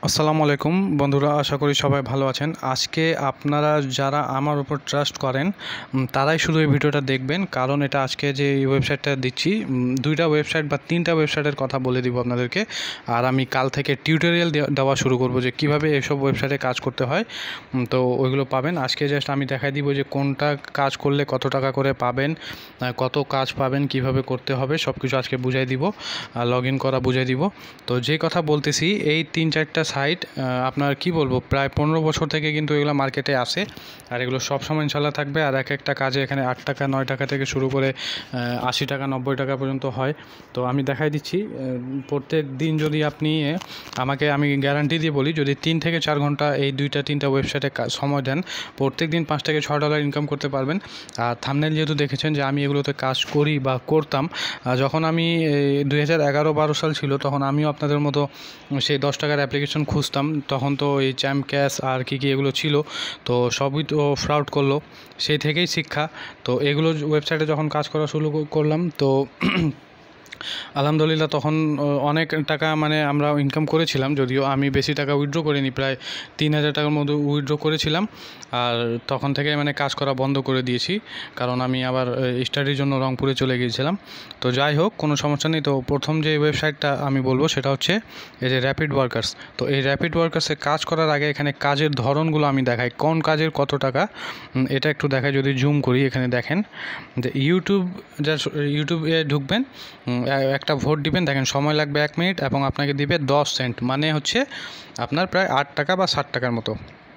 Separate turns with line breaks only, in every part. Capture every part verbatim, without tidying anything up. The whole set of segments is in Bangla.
আসসালামু আলাইকুম বন্ধুরা, আশা করি সবাই ভালো আছেন। আজকে আপনারা যারা আমার উপর ট্রাস্ট করেন তারাই শুধু এই ভিডিওটা দেখবেন, কারণ এটা আজকে যে ওয়েবসাইটটা দিচ্ছি দুইটা ওয়েবসাইট বা তিনটা ওয়েবসাইটের কথা বলে দিব আপনাদেরকে। আর আমি কাল থেকে টিউটোরিয়াল দেওয়া শুরু করব যে কিভাবে এসব ওয়েবসাইটে কাজ করতে হয়, তো ওইগুলো পাবেন। আজকে জাস্ট আমি দেখাই দিব যে কোনটা কাজ করলে কত টাকা করে পাবেন, কত কাজ পাবেন, কিভাবে করতে হবে সব কিছু আজকে বুঝাই দিব, লগ ইন করা বুঝাই দিব। তো যে কথা বলতেছি, এই তিন চারটা সাইট আপনার কি বলবো প্রায় পনেরো বছর থেকে কিন্তু এগুলো মার্কেটে আসে, আর এগুলো সবসময় ইনশাল্লাহ থাকবে। আর এক একটা কাজে এখানে আট টাকা নয় টাকা থেকে শুরু করে আশি টাকা নব্বই টাকা পর্যন্ত হয়। তো আমি দেখাই দিচ্ছি, প্রত্যেক দিন যদি আপনি আমাকে, আমি গ্যারান্টি দিয়ে বলি, যদি তিন থেকে চার ঘন্টা এই দুইটা তিনটা ওয়েবসাইটে সময় দেন, প্রত্যেক দিন পাঁচ থেকে ছয় ডলার ইনকাম করতে পারবেন। আর থাম্বনেল যেহেতু দেখেছেন যে আমি এগুলোতে কাজ করি বা করতাম, যখন আমি দুই হাজার এগারো বারো সাল ছিল তখন আমিও আপনাদের মতো সেই দশ টাকার অ্যাপ্লিকেশন খুঁজতাম। তখন তো এই চ্যাম্প ক্যাশ আর কী কী এগুলো ছিল, তো সবই তো ফ্রড করলো, সেই থেকেই শিক্ষা। তো এগুলো ওয়েবসাইটে যখন কাজ করা শুরু করলাম, তো আলহামদুলিল্লাহ তখন অনেক টাকা মানে আমরা ইনকাম করেছিলাম, যদিও আমি বেশি টাকা উইথড্র করিনি, প্রায় তিন হাজার টাকার মতো উইথড্র করেছিলাম। আর তখন থেকে মানে কাজ করা বন্ধ করে দিয়েছি, কারণ আমি আবার স্টাডির জন্য রংপুরে চলে গিয়েছিলাম। তো যাই হোক, কোনো সমস্যা নেই। তো প্রথম যে ওয়েবসাইটটা আমি বলবো সেটা হচ্ছে এই যে র্যাপিড ওয়ার্কার্স। তো এই র্যাপিড ওয়ার্কার্সে কাজ করার আগে এখানে কাজের ধরনগুলো আমি দেখাই, কোন কাজের কত টাকা এটা একটু দেখাই। যদি জুম করি, এখানে দেখেন যে ইউটিউব, যা ইউটিউবে ঢুকবেন, একটা ভোট দিবেন, দেখেন সময় লাগবে এক মিনিট এবং আপনাকে দিবে দশ সেন্ট, মানে হচ্ছে আপনার প্রায় আট টাকা বা ষাট টাকার মতো।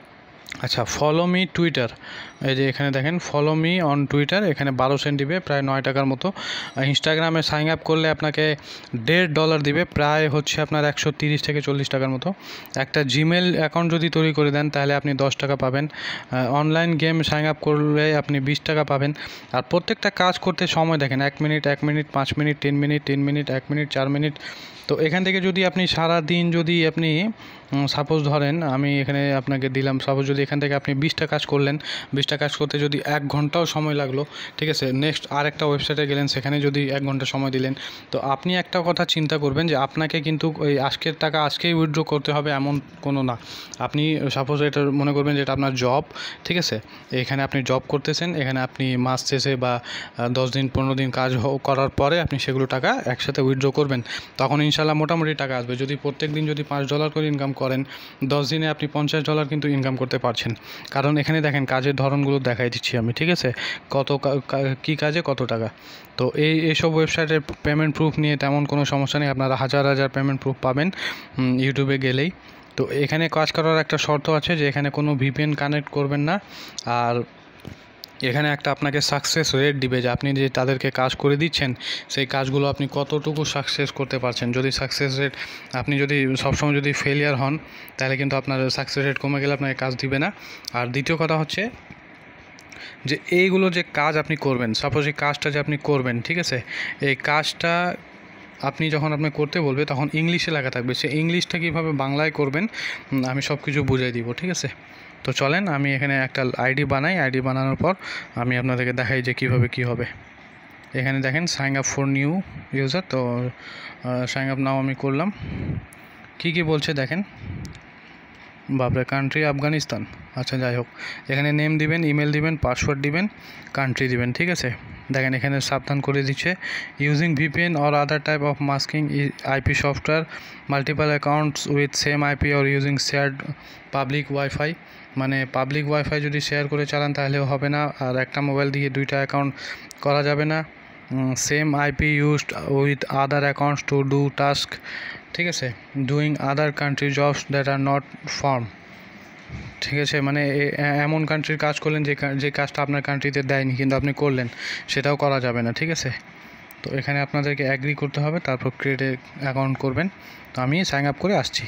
আচ্ছা, ফলো মি টুইটার, এই যে এখানে দেখেন ফলো মি অন টুইটার, এখানে বারো সেন্ট দিবে, প্রায় নয় টাকার মতো। ইনস্টাগ্রামে সাইন আপ করলে আপনাকে দেড় ডলার দিবে, প্রায় হচ্ছে আপনার একশো তিরিশ থেকে চল্লিশ টাকার মতো। একটা জিমেল অ্যাকাউন্ট যদি তৈরি করে দেন তাহলে আপনি দশ টাকা পাবেন। অনলাইন গেম সাইন আপ করলে আপনি বিশ টাকা পাবেন। আর প্রত্যেকটা কাজ করতে সময় দেখেন, এক মিনিট এক মিনিট পাঁচ মিনিট তিন মিনিট তিন মিনিট এক মিনিট চার মিনিট। তো এখান থেকে যদি আপনি সারা দিন যদি আপনি সাপোজ ধরেন, আমি এখানে আপনাকে দিলাম, সাপোজ যদি এখান থেকে আপনি বিশটা কাজ করলেন, বিশটা কাজ করতে যদি এক ঘন্টাও সময় লাগলো, ঠিক আছে, নেক্সট আর একটা ওয়েবসাইটে গেলেন, সেখানে যদি এক ঘন্টা সময় দিলেন, তো আপনি একটা কথা চিন্তা করবেন যে আপনাকে কিন্তু ওই আজকের টাকা আজকেই উইথড্র করতে হবে এমন কোনো না। আপনি সাপোজ এটা মনে করবেন যে এটা আপনার জব, ঠিক আছে, এখানে আপনি জব করতেছেন, এখানে আপনি মাস শেষে বা দশ দিন পনেরো দিন কাজ করার পরে আপনি সেগুলো টাকা একসাথে উইথড্র করবেন, তখন ইনশাল্লাহ মোটামুটি টাকা আসবে। যদি প্রত্যেক দিন যদি পাঁচ ডলার করে ইনকাম করেন, দশ দিনে আপনি পঞ্চাশ ডলার কিন্তু ইনকাম করতে পারছেন। কারণ এখানে দেখেন কাজের ধরনগুলো দেখাই দিচ্ছি আমি, ঠিক আছে, কত কী কাজে কত টাকা। তো এই এইসব ওয়েবসাইটের পেমেন্ট প্রুফ নিয়ে তেমন কোনো সমস্যা নেই, আপনারা হাজার হাজার পেমেন্ট প্রুফ পাবেন ইউটিউবে গেলেই। তো এখানে কাজ করার একটা শর্ত আছে যে এখানে কোনো ভিপিএন কানেক্ট করবেন না। আর এখানে একটা আপনাকে সাকসেস রেট দিবে, যে আপনি যে তাদেরকে কাজ করে দিচ্ছেন সেই কাজগুলো আপনি কতটুকু সাকসেস করতে পারছেন। যদি সাকসেস রেট, আপনি যদি সবসময় যদি ফেলিয়ার হন, তাহলে কিন্তু আপনার সাকসেস রেট কমে গেলে আপনাকে কাজ দিবে না। আর দ্বিতীয় কথা হচ্ছে যে এইগুলো যে কাজ আপনি করবেন, সাপোজ এই কাজটা যে আপনি করবেন, ঠিক আছে, এই কাজটা আপনি যখন আপনি করতে বলবে তখন ইংলিশে লেখা থাকবে, সে ইংলিশটা কীভাবে বাংলায় করবেন আমি সব কিছু বুঝিয়ে দিব, ঠিক আছে। তো চলেন আমি এখানে একটা আইডি বানাই, আইডি বানানোর পর আমি আপনাদেরকে দেখাই যে কীভাবে কী হবে। এখানে দেখেন sign up for new user, তো সাইন আপ নাও আমি করলাম। কি কি বলছে দেখেন, বাপরে, কান্ট্রি আফগানিস্তান, আচ্ছা যাই হোক, এখানে নেম দিবেন, ইমেল দিবেন, পাসওয়ার্ড দিবেন, কান্ট্রি দিবেন, ঠিক আছে। দেখেন এখানে সাবধান করে দিচ্ছে, using VPN or other type of masking IP software, multiple accounts with same IP or using shared public wifi, মানে পাবলিক ওয়াইফাই যদি শেয়ার করে চালান তাহলেও হবে না, আর একটা মোবাইল দিয়ে দুইটা অ্যাকাউন্ট করা যাবে না। Same IP used with other accounts to do task, ঠিক আছে, doing other country jobs that are not firm, ঠিক আছে, মানে এমন কান্ট্রির কাজ করলেন যে যে কাজটা আপনার কান্ট্রিতে দেয়নি কিন্তু আপনি করলেন, সেটাও করা যাবে না, ঠিক আছে। তো এখানে আপনাদেরকে অ্যাগ্রি করতে হবে, তারপর ক্রিয়েট অ্যাকাউন্ট করবেন। তো আমি সাইন আপ করে আসছি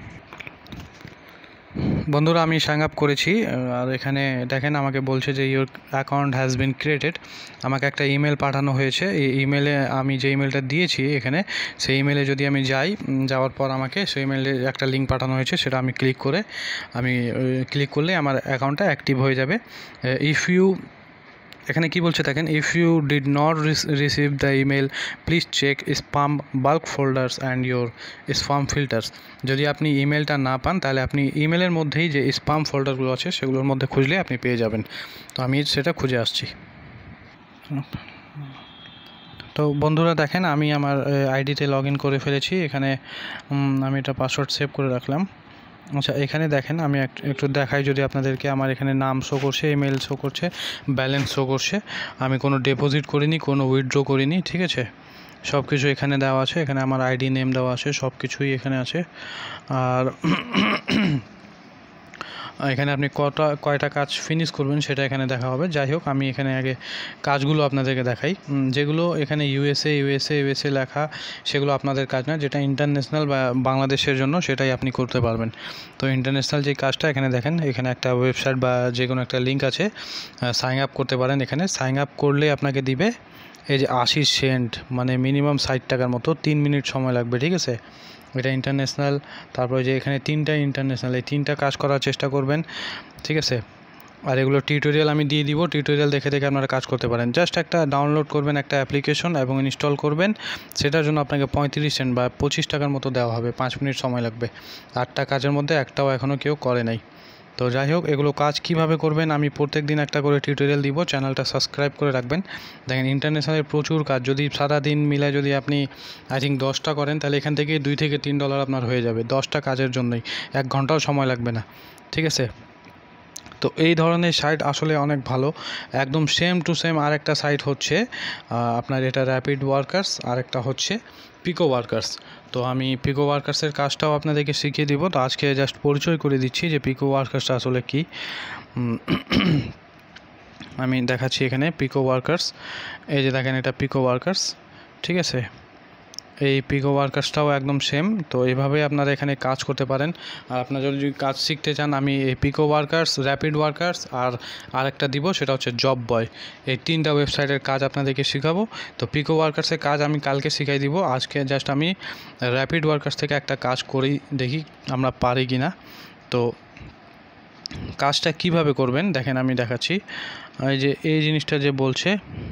বন্ধুরা, আমি সাইন আপ করেছি। আর এখানে দেখেন আমাকে বলছে যে your account has been created, আমাকে একটা ইমেল পাঠানো হয়েছে। এই ইমেলে আমি যে ইমেলটা দিয়েছি এখানে, সেই ইমেলে যদি আমি যাই, যাওয়ার পর আমাকে সেই ইমেলে একটা লিঙ্ক পাঠানো হয়েছে, সেটা আমি ক্লিক করে আমি ক্লিক করলে আমার অ্যাকাউন্টটা অ্যাক্টিভ হয়ে যাবে। ইফ ইউ এখানে কি বলছে দেখেন, if you did not receive the email please check spam bulk folders and your spam filters. যদি আপনি ইমেলটা না পান তাহলে আপনি ইমেলের মধ্যেই যে স্পাম ফোল্ডারগুলো আছে সেগুলোর মধ্যে খুঁজলে আপনি পেয়ে যাবেন। তো আমি সেটা খুঁজে আসছি। তো বন্ধুরা দেখেন আমি আমার আইডিতে লগ ইন করে ফেলেছি। এখানে আমি এটা পাসওয়ার্ড সেভ করে রাখলাম। আচ্ছা, এখানে দেখেন আমি একটু দেখাই যদি আপনাদেরকে। আমার এখানে নাম শো করছে, ইমেল শো করছে, ব্যালেন্স শো করছে। আমি কোনো ডিপোজিট করিনি, কোনো উইথড্র করিনি, ঠিক আছে। সব কিছু এখানে দেওয়া আছে, এখানে আমার আইডি নেম দেওয়া আছে, সব কিছুই এখানে আছে। আর এখানে আপনি কটা কয়টা কাজ ফিনিশ করবেন সেটা এখানে দেখা হবে। যাই হোক, আমি এখানে আগে কাজগুলো আপনাদেরকে দেখাই। যেগুলো এখানে ইউএসএ ইউএসএ ইউএসএ লেখা সেগুলো আপনাদের কাজ না। যেটা ইন্টারন্যাশনাল বা বাংলাদেশের জন্য সেটাই আপনি করতে পারবেন। তো ইন্টারন্যাশনাল যে কাজটা এখানে দেখেন, এখানে একটা ওয়েবসাইট বা যে কোনো একটা লিঙ্ক আছে, সাইন আপ করতে পারেন। এখানে সাইন আপ করলে আপনাকে দিবে এই যে আশি সেন্ট, মানে মিনিমাম ষাট টাকার মতো, তিন মিনিট সময় লাগবে, ঠিক আছে। এটা ইন্টারন্যাশনাল। তারপরে যে এখানে তিনটা ইন্টারন্যাশনাল, এই তিনটা কাজ করার চেষ্টা করবেন, ঠিক আছে। আর এগুলো টিউটোরিয়াল আমি দিয়ে দিব, টিউটোরিয়াল দেখে দেখে আপনারা কাজ করতে পারেন। জাস্ট একটা ডাউনলোড করবেন একটা অ্যাপ্লিকেশন এবং ইনস্টল করবেন। সেটার জন্য আপনাকে পঁয়ত্রিশ সেন্ট বা পঁচিশ টাকার মতো দেওয়া হবে, পাঁচ মিনিট সময় লাগবে। আটটা কাজের মধ্যে একটাও এখনও কেউ করে নাই। তো যাই হোক, এগুলো কাজ কিভাবে করবেন আমি প্রত্যেক দিন একটা করে টিউটোরিয়াল দিব। চ্যানেলটা সাবস্ক্রাইব করে রাখবেন। দেখেন ইন্টারন্যাশনালের প্রচুর কাজ, যদি সারা দিন মিলে যদি আপনি আই থিঙ্ক দশটা করেন তাহলে এখান থেকে দুই থেকে তিন ডলার আপনার হয়ে যাবে, দশটা কাজের জন্যই। এক ঘন্টাও সময় লাগবে না, ঠিক আছে। তো এই ধরনের সাইট আসলে অনেক ভালো, একদম সেম টু সেম। আর একটা সাইট হচ্ছে আপনার এটা র্যাপিড ওয়ার্কার্স, আর একটা হচ্ছে পিকো ওয়ার্কার্স। তো আমি পিকো ওয়ার্কার্সের কাজটাও আপনাদেরকে শিখিয়ে দিব। তো আজকে জাস্ট পরিচয় করে দিচ্ছি যে পিকো ওয়ার্কার্সটা আসলে কি। আমি দেখাচ্ছি এখানে পিকো ওয়ার্কার্স, এই যে দেখেন এটা পিকো ওয়ার্কার্স, ঠিক আছে। এই পিকো ওয়ার্কার্সটাও একদম সেম। তো এইভাবে আপনারা এখানে কাজ করতে পারেন। আর আপনারা যদি কাজ শিখতে চান, আমি এই পিকো ওয়ার্কার্স, র্যাপিড ওয়ার্কার্স আর আরেকটা দিব, সেটা হচ্ছে জব বয়। এই তিনটা ওয়েবসাইটের কাজ আপনাদেরকে শেখাবো। তো পিকো ওয়ার্কার্সের কাজ আমি কালকে শিখাই দিব। আজকে জাস্ট আমি র্যাপিড ওয়ার্কার্স থেকে একটা কাজ করি, দেখি আমরা পারি কি না। তো কাজটা কিভাবে করবেন দেখেন আমি দেখাচ্ছি। এই যে এই জিনিসটা যে বলছে,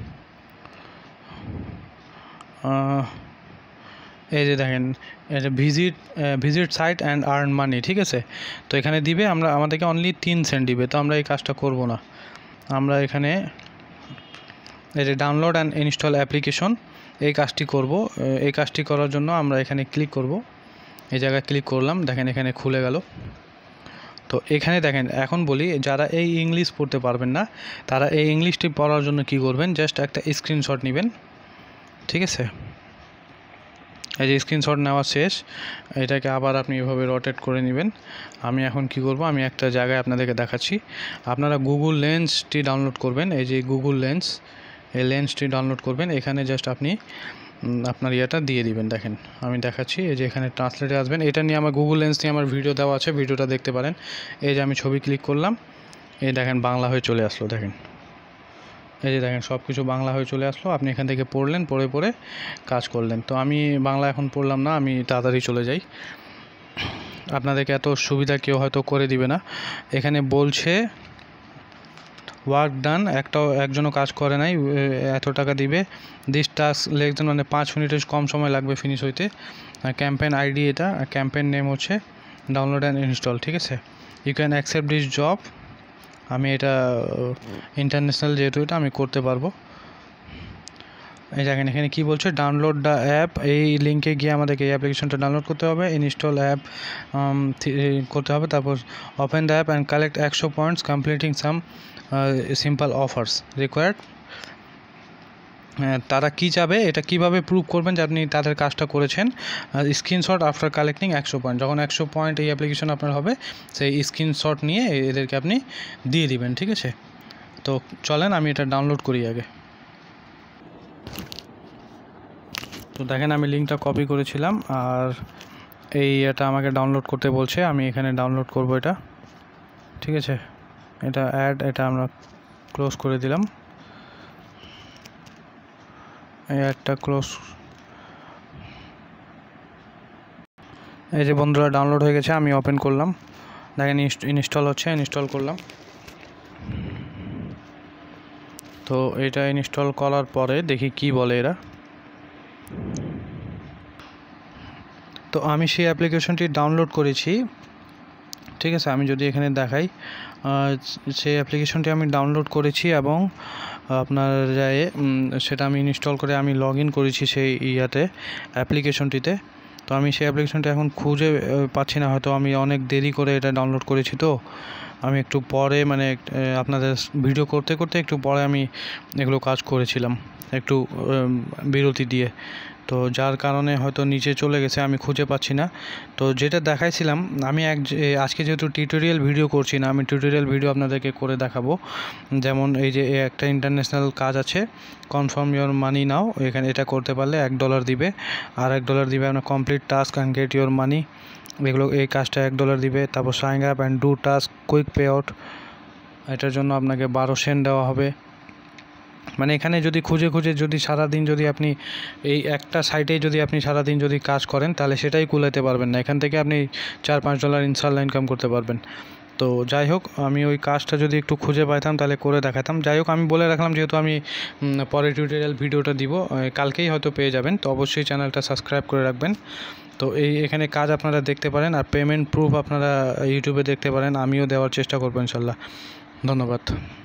এই যে দেখেন এটা visit visit site and earn money, ঠিক আছে। তো এখানে দিবে আমরা আমাদেরকে অনলি তিন সেন্ট দিবে। তো আমরা এই কাজটা করব না, আমরা এখানে এই যে ডাউনলোড অ্যান্ড ইনস্টল অ্যাপ্লিকেশন এই কাজটি করব। এই কাজটি করার জন্য আমরা এখানে ক্লিক করব, এই জায়গায় ক্লিক করলাম, দেখেন এখানে খুলে গেল। তো এখানে দেখেন এখন বলি, যারা এই ইংলিশ পড়তে পারবেন না তারা এই ইংলিশটি পড়ার জন্য কি করবেন, জাস্ট একটা স্ক্রিনশট নেবেন, ঠিক আছে। এই যে স্ক্রিনশট নেওয়া শেষ, এটাকে আবার আপনি এভাবে রোটেট করে নেবেন। আমি এখন কি করব, আমি একটা জায়গায় আপনাদেরকে দেখাচ্ছি। আপনারা গুগল লেন্সটি ডাউনলোড করবেন, এই যে গুগল লেন্স, এই লেন্সটি ডাউনলোড করবেন। এখানে জাস্ট আপনি আপনার ইয়েটা দিয়ে দিবেন। দেখেন আমি দেখাচ্ছি, এই যে এখানে ট্রান্সলেটে আসবেন। এটা নিয়ে আমার গুগল লেন্স নিয়ে আমার ভিডিও দেওয়া আছে, ভিডিওটা দেখতে পারেন। এই যে আমি ছবি ক্লিক করলাম, এই দেখেন বাংলা হয়ে চলে আসলো। দেখেন এই যে দেখেন সব কিছু বাংলা হয়ে চলে আসলো। আপনি এখান থেকে পড়লেন, পড়ে পড়ে কাজ করলেন। তো আমি বাংলা এখন পড়লাম না, আমি তাড়াতাড়ি চলে যাই। আপনাদেরকে এত সুবিধা কেউ হয়তো করে দিবে না। এখানে বলছে ওয়ার্ক ডান, একটাও একজনও কাজ করে নাই, এত টাকা দিবে। দিস টাস্ক লেগজন, মানে পাঁচ মিনিটের কম সময় লাগবে ফিনিশ হইতে। ক্যাম্পেইন আইডি এটা, ক্যাম্পেইন নেম হচ্ছে ডাউনলোড অ্যান্ড ইনস্টল, ঠিক আছে। You can accept this job. আমি এটা ইন্টারন্যাশনাল যেহেতু এটা আমি করতে পারবো। এই দেখেন এখানে কী বলছে, ডাউনলোড দ্য অ্যাপ। এই লিঙ্কে গিয়ে আমাদেরকে এই অ্যাপ্লিকেশনটা ডাউনলোড করতে হবে, ইনস্টল অ্যাপ করতে হবে, তারপর open the app and collect একশো points completing some simple offers required. তারা কি চাবে, এটা কিভাবে প্রুভ করবেন যে আপনি তাদের কাজটা করেছেন। স্ক্রিনশট আফটার কালেক্টিং একশো পয়েন্ট, যখন একশো পয়েন্ট এই অ্যাপ্লিকেশন আপনার হবে, সেই স্ক্রিনশট নিয়ে এদেরকে আপনি দিয়ে দিবেন, ঠিক আছে। তো চলেন আমি এটা ডাউনলোড করি আগে। তো দেখেন আমি লিঙ্কটা কপি করেছিলাম, আর এই এটা আমাকে ডাউনলোড করতে বলছে। আমি এখানে ডাউনলোড করব এটা, ঠিক আছে। এটা অ্যাড, এটা আমরা ক্লোজ করে দিলাম, এই অ্যাডটা ক্লোজ। এই যে বন্ধুরা ডাউনলোড হয়ে গেছে, আমি ওপেন করলাম, দেখেন ইনস্টল হচ্ছে, ইনস্টল করলাম। তো এটা ইনস্টল করার পরে দেখি কি বলে এরা। তো আমি সেই অ্যাপ্লিকেশনটি ডাউনলোড করেছি, ঠিক আছে। আমি যদি এখানে দেখাই, সেই অ্যাপ্লিকেশনটি আমি ডাউনলোড করেছি এবং আপনার যায় সেটা আমি ইনস্টল করে আমি লগ ইন করেছি সেই ইয়াতে অ্যাপ্লিকেশনটিতে। তো আমি সেই অ্যাপ্লিকেশনটা এখন খুঁজে পাচ্ছি না, হয়তো আমি অনেক দেরি করে এটা ডাউনলোড করেছি। তো আমি একটু পরে মানে আপনাদের ভিডিও করতে করতে একটু পরে আমি এগুলো কাজ করেছিলাম, একটু বিরতি দিয়ে। তো যার কারণে হয়তো নিচে চলে গেছে, আমি খুঁজে পাচ্ছি না। তো যেটা দেখাইছিলাম আমি এক আজকে যেহেতু টিউটোরিয়াল ভিডিও করছি না, আমি টিউটোরিয়াল ভিডিও আপনাদেরকে করে দেখাবো। যেমন এই যে একটা ইন্টারন্যাশনাল কাজ আছে, কনফার্ম ইওর মানি নাও, এখানে এটা করতে পারলে এক ডলার দিবে, আর এক ডলার দিবে আপনার complete task and get your money, এগুলো এই কাজটা এক ডলার দিবে। তারপর sign up and do task quick payout, এটার জন্য আপনাকে বারো সেন্ট দেওয়া হবে। মানে এখানে যদি খুঁজে খুঁজে যদি সারাদিন যদি আপনি এই একটা সাইটেই যদি আপনি সারাদিন যদি কাজ করেন তাহলে সেটাই কুলাতে পারবেন না, এখান থেকে আপনি চার পাঁচ ডলার ইনশাল্লাহ ইনকাম করতে পারবেন। তো যাই হোক, আমি ওই কাজটা যদি একটু খুঁজে পাইতাম তাহলে করে দেখাতাম। যাই হোক, আমি বলে রাখলাম যেহেতু আমি পরে টিউটোরিয়াল ভিডিওটা দিব, কালকেই হয়তো পেয়ে যাবেন, তো অবশ্যই চ্যানেলটা সাবস্ক্রাইব করে রাখবেন। তো এই এখানে কাজ আপনারা দেখতে পারেন, আর পেমেন্ট প্রুফ আপনারা ইউটিউবে দেখতে পারেন, আমিও দেওয়ার চেষ্টা করবো ইনশাল্লাহ। ধন্যবাদ।